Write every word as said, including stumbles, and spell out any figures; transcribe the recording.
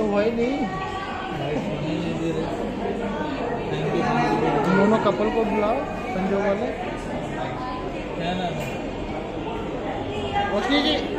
हुआ ही नहीं। दोनों कपल को बुलाओ, संजो वाले। क्या नाम है? ओके जी।